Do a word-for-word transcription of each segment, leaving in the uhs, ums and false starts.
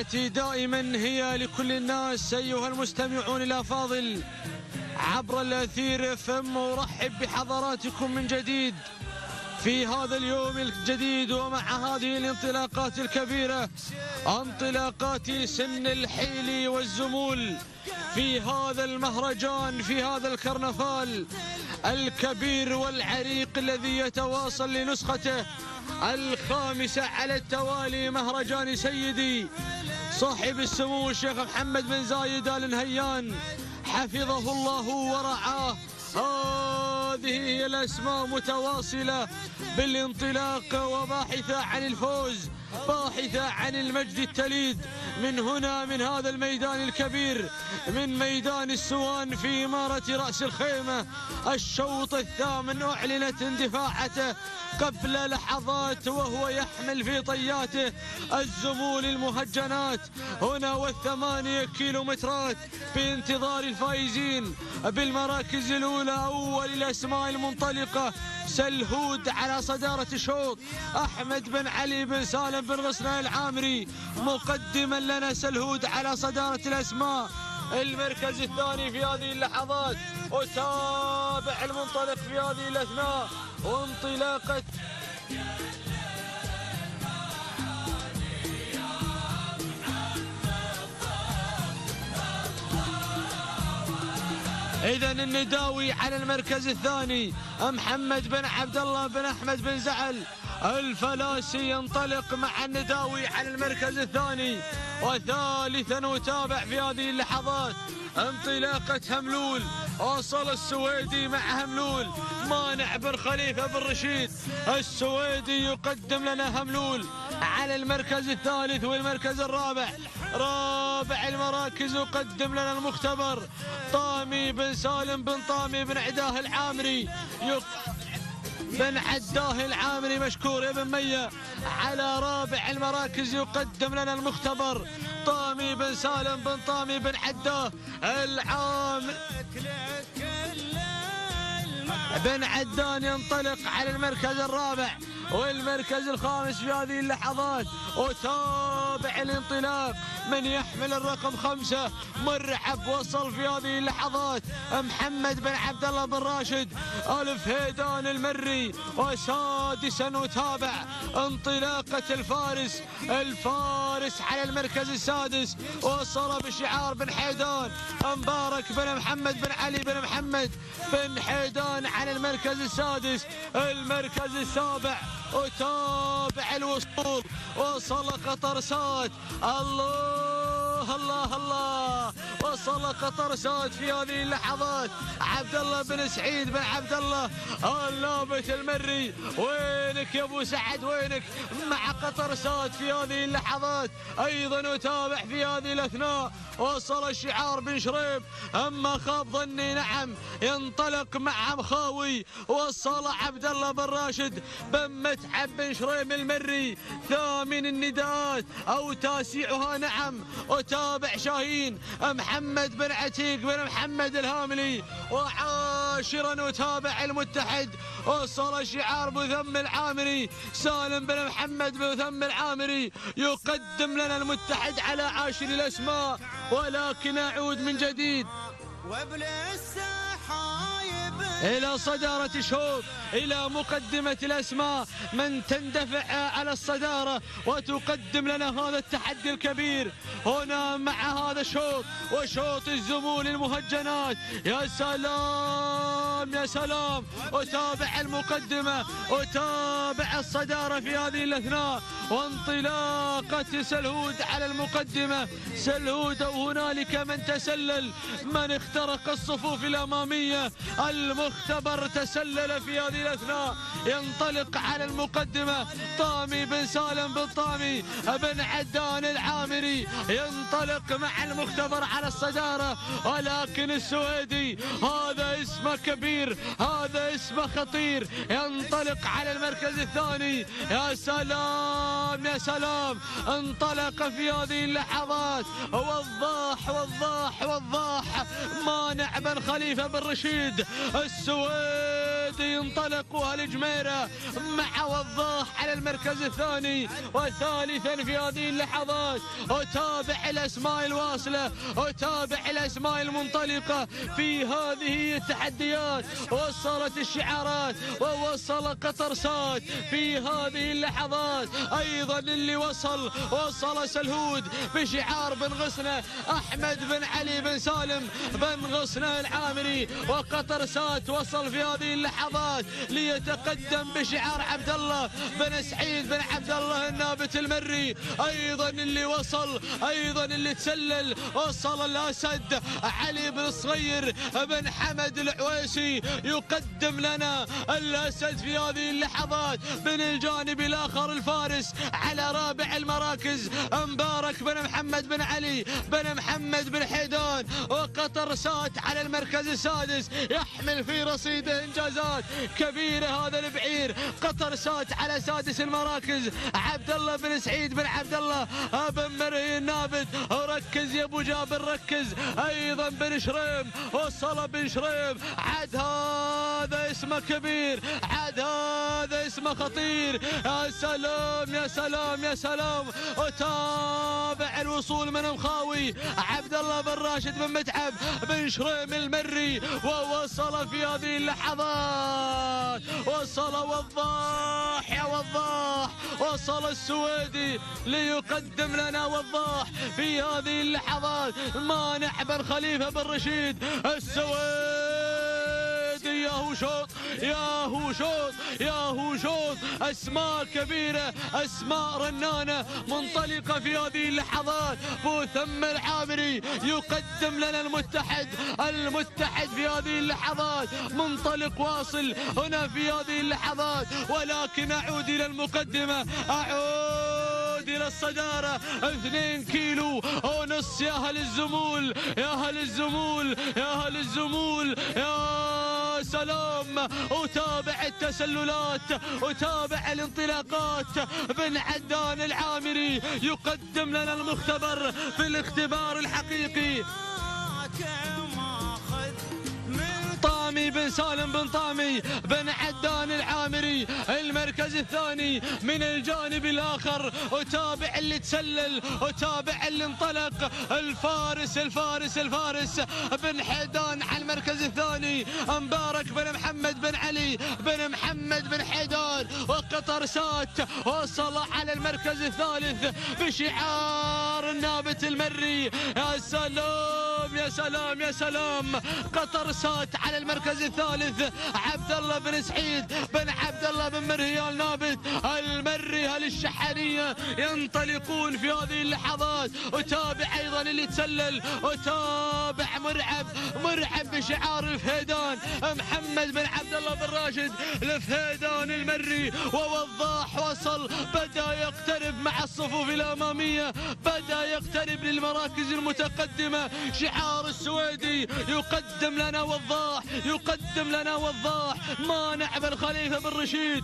تحياتي دائما هي لكل الناس أيها المستمعون الأفاضل عبر الأثير اف ام. أرحب بحضراتكم من جديد في هذا اليوم الجديد ومع هذه الانطلاقات الكبيرة، انطلاقات سن الحيل والزمول في هذا المهرجان، في هذا الكرنفال الكبير والعريق الذي يتواصل لنسخته الخامسة على التوالي، مهرجان سيدي صاحب السمو الشيخ محمد بن زايد آل نهيان حفظه الله ورعاه. هذه هي الأسماء متواصلة بالانطلاق وباحثة عن الفوز، باحثة عن المجد التليد من هنا، من هذا الميدان الكبير، من ميدان السوان في إمارة رأس الخيمة. الشوط الثامن أعلنت اندفاعته قبل لحظات وهو يحمل في طياته الزمول المهجنات هنا والثمانية كيلومترات بانتظار الفائزين بالمراكز الأولى. أول الأسماء المنطلقة سلهود على صدارة الشوط، أحمد بن علي بن سالم بن غصنة العامري مقدما لنا سلهود على صدارة الأسماء. المركز الثاني في هذه اللحظات وتابع المنطلق في هذه الأثناء وانطلاقة إذن النداوي على المركز الثاني، محمد بن عبد الله بن أحمد بن زعل الفلاسي ينطلق مع النداوي على المركز الثاني. وثالثا وتابع في هذه اللحظات انطلاقة هملول، وصل السويدي مع هملول، مانع بن خليفة بن رشيد. السويدي يقدم لنا هملول على المركز الثالث والمركز الرابع. رابع المراكز يقدم لنا المختبر طامي بن سالم بن طامي بن عداه العامري يق... بن عداه العامري مشكور يا بن مية. على رابع المراكز يقدم لنا المختبر طامي بن سالم بن طامي بن عداه العامري بن عدان ينطلق على المركز الرابع والمركز الخامس في هذه اللحظات. وتابع الانطلاق من يحمل الرقم خمسة مرحب، وصل في هذه اللحظات محمد بن عبد الله بن راشد ألف هيدان المري. وسادسا وتابع انطلاقة الفارس، الفارس على المركز السادس، وصل بشعار بن حيدان مبارك بن محمد بن علي بن محمد بن حيدان على المركز السادس. المركز السابع وتابع الوصول، وصل قطرسات، الله الله الله، وصل قطرسات في هذه اللحظات عبد الله بن سعيد بن عبد الله اللابت المري. وينك يا ابو سعد وينك مع قطرسات في هذه اللحظات ايضا. وتابع في هذه الاثناء وصل الشعار بن شريب، اما خاب ظني نعم ينطلق مع مخاوي. وصل عبد الله بن راشد بن متعب بن شريم المري، ثامن النداءات او تاسعها نعم. وتابع شاهين محمد بن عتيق بن محمد الهاملي. وعاشرا وتابع المتحد وصل شعار بثم العامري سالم بن محمد بثم العامري يقدم لنا المتحد على عاشر الاسماء. ولكن اعود من جديد إلى صدارة الشوط، إلى مقدمة الأسماء، من تندفع على الصدارة وتقدم لنا هذا التحدي الكبير هنا مع هذا الشوط وشوط الزمول المهجنات. يا سلام يا سلام. وتابع المقدمة وتابع الصدارة في هذه الأثناء وانطلاقة سلهود على المقدمة. سلهود وهنالك من تسلل، من اخترق الصفوف الأمامية. المختبر تسلل في هذه الأثناء، ينطلق على المقدمة طامي بن سالم بن طامي بن عدان العامري، ينطلق مع المختبر على الصدارة. ولكن السويدي هذا اسمه كبير، هذا اسمه خطير، ينطلق على المركز الثاني. يا سلام يا سلام. انطلق في هذه اللحظات وضاح وضاح وضاح مانع بن خليفة بن رشيد. السويدي السويدي ينطلق وأهل جميرة مع وضاح على المركز الثاني. وثالثا في هذه اللحظات أتابع الأسماء الواصلة، أتابع الأسماء المنطلقة في هذه التحديات. وصلت الشعارات ووصل قطر سات في هذه اللحظات. أيضا اللي وصل وصل سلهود بشعار بن غصنة أحمد بن علي بن سالم بن غصنة العامري. وقطر سات وصل في هذه اللحظات ليتقدم بشعار عبد الله بن سعيد بن عبد الله النابت المري. أيضا اللي وصل أيضا اللي تسلل وصل الأسد علي بن صغير بن حمد العويسي يقدم لنا الأسد في هذه اللحظات. من الجانب الآخر الفارس على رابع المراكز مبارك بن محمد بن علي بن محمد بن حيدان. وقطر سات على المركز السادس يحمل في رصيده إنجازات كبيرة هذا البعير. قطر سات على سادس المراكز عبد الله بن سعيد بن عبد الله بن مري النابت. ركز يا ابو جابر ركز. ايضا بن شريم وصل بن شريم. عاد هذا اسمه كبير، عاد هذا اسمه خطير. يا سلام يا سلام يا سلام. وتابع الوصول من مخاوي عبد الله بن راشد بن متعب بن شريم المري. ووصل في هذه اللحظات وصل وضاح يا وضاح. وصل السويدي ليقدم لنا وضاح في هذه اللحظات. مانع بن خليفة بن رشيد السويدي. يا هو شوط يا هو شوط يا هو شوط. أسماء كبيرة أسماء رنانة منطلقة في هذه اللحظات. بوثم العامري يقدم لنا المتحد المتحد في هذه اللحظات. منطلق واصل هنا في هذه اللحظات. ولكن أعود إلى المقدمة أعود إلى الصدارة. اثنين كيلو ونص يا أهل الزمول يا أهل الزمول يا أهل الزمول. يا سلام. أتابع التسللات أتابع الانطلاقات. بن عدان العامري يقدم لنا المختبر في الاختبار الحقيقي. طامي بن سالم بن طامي بن عدان العامري المركز الثاني. من الجانب الآخر أتابع اللي تسلل أتابع اللي انطلق. الفارس الفارس الفارس بن حيدان على المركز الثاني. مبارك بن محمد بن علي بن محمد بن حيدان. وقطر سات وصل على المركز الثالث بشعار النابت المري. يا سلام يا سلام يا سلام. قطر سات على المركز الثالث عبد الله بن سعيد بن عبد الله بن مريال نابت المري. هل الشحانية ينطلقون في هذه اللحظات. أتابع أيضا اللي تسلل أتابع مرعب مرعب بشعار الفهيدان محمد بن عبد الله بن راشد الفهيدان المري. ووضاح وصل بدأ يقترب مع الصفوف الأمامية بدأ يقترب للمراكز المتقدمة. شعار السويدي يقدم لنا وضاح يقدم لنا وضاح. مانع بن خليفة بن رشيد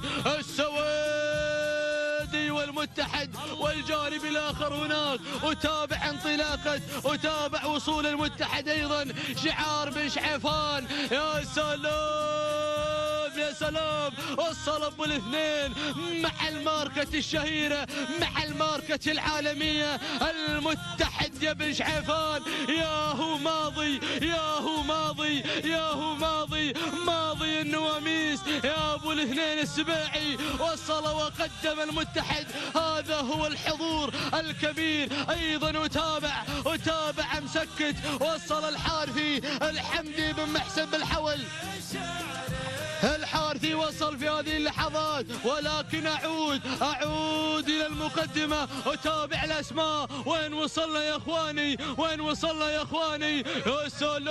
السويدي والمتحد. والجانب الآخر هناك أتابع انطلاقة أتابع وصول المتحد أيضا. شعار بن شعيفان. يا سلام يا سلام. وصل ابو الاثنين مع الماركة الشهيرة مع الماركة العالمية. المتحد يا بن شعيفان. يا هو ماضي يا هو ماضي يا هو ماضي ماضي النواميس. يا ابو الاثنين السباعي وصل وقدم المتحد. هذا هو الحضور الكبير. ايضا اتابع اتابع مسكت. وصل الحارثي الحمدي بن محسن بالحول. الحارثي وصل في هذه اللحظات. ولكن أعود أعود إلى المقدمة أتابع الأسماء. وين وصلنا يا إخواني وين وصلنا يا إخواني. يا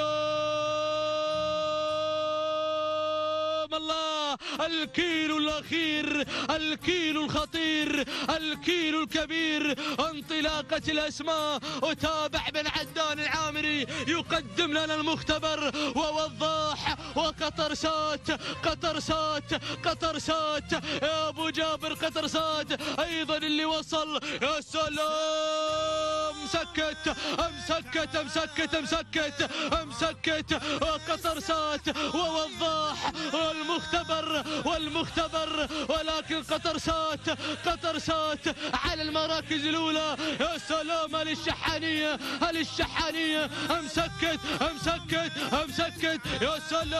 سلام الله. الكيلو الأخير الكيلو الخطير الكيلو الكبير. انطلاقة الأسماء. أتابع بن عدان العامري يقدم لنا المختبر. ووضاح وقطر سات قطر سات قطر سات يا ابو جابر قطر سات ايضا اللي وصل. يا سلام مسكت مسكت مسكت مسكت مسكت قطر سات ووضاح والمختبر والمختبر ولكن قطر سات قطر سات على المراكز الاولى. يا سلام للشحانيه للشحانيه مسكت مسكت مسكت. يا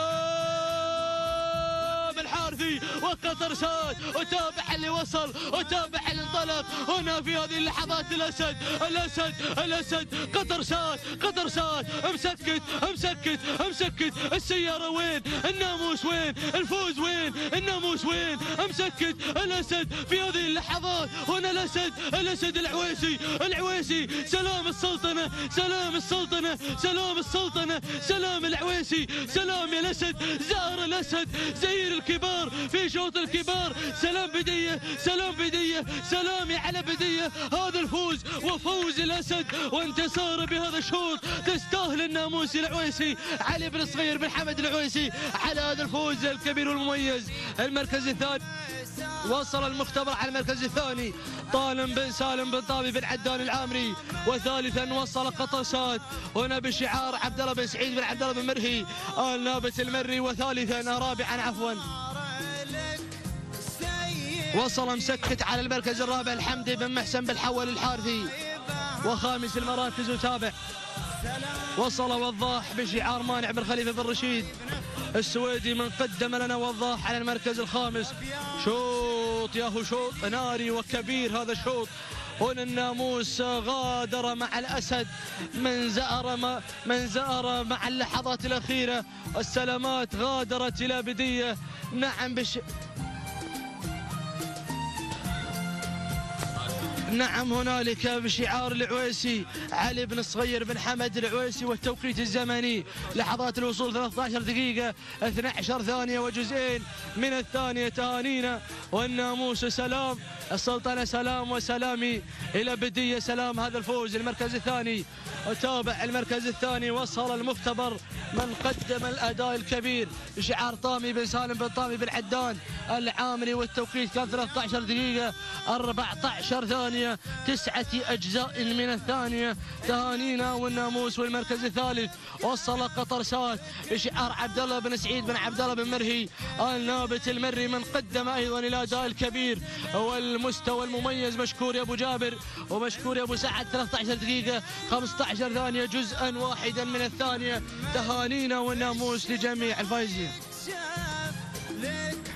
سلام الحارثي وقطر سات وتابع اللي وصل وتابع اللي انطلق هنا في هذه اللحظات. الاسد الاسد الاسد قطر سات قطر سات مسكت مسكت مسكت. السياره وين؟ الناموس وين؟ الفوز وين؟ الناموس وين؟ مسكت الاسد في هذه اللحظات. هنا الاسد الاسد العويسي العويسي. سلام السلطنه سلام السلطنه سلام السلطنه سلام العويسي. سلام يا الاسد زهر الاسد زهير الكبار في شوط الكبار. سلام بديه سلام بديه سلامي على بديه. هذا الفوز وفوز الاسد وانتصاره بهذا الشوط تستاهل الناموسي العويسي علي بن صغير بن حمد العويسي على هذا الفوز الكبير والمميز. المركز الثاني وصل المختبر على المركز الثاني طالب بن سالم بن طابي بن عدان العامري. وثالثا وصل قطر سات هنا بشعار عبد الله بن سعيد بن عبد الله بن مرهي آل نابت المري. وثالثا رابعا عفوا وصل مسكت على المركز الرابع الحمدي بن محسن بن حول الحارثي. وخامس المراكز وتابع وصل وضاح بشعار مانع بن خليفه بن رشيد السويدي من قدم لنا وضاح على المركز الخامس. شوط ياهو شوط ناري وكبير هذا الشوط. هنا الناموس غادر مع الاسد من زأر ما من زأر مع اللحظات الاخيره. السلامات غادرت الى بديه. نعم بش نعم هنالك بشعار العويسي علي بن صغير بن حمد العويسي. والتوقيت الزمني لحظات الوصول ثلاث عشرة دقيقة اثنتي عشرة ثانية وجزئين من الثانية. تهانينا والناموس سلام السلطنة سلام وسلامي إلى بدية سلام. هذا الفوز المركز الثاني. وتابع المركز الثاني وصل المختبر من قدم الأداء الكبير بشعار طامي بن سالم بن طامي بن عدان العامري. والتوقيت كان ثلاث عشرة دقيقة أربعة عشر ثانية تسعة أجزاء من الثانية. تهانينا والناموس. والمركز الثالث وصل قطر سات بشعار عبد الله بن سعيد بن عبد الله بن مرهي آل نابت المري من قدم أيضا الأداء الكبير والمستوى المميز. مشكور يا أبو جابر ومشكور يا أبو سعد. ثلاث عشرة دقيقة خمسة عشر ثانية جزءا واحدا من الثانية. تهانينا والناموس لجميع الفائزين.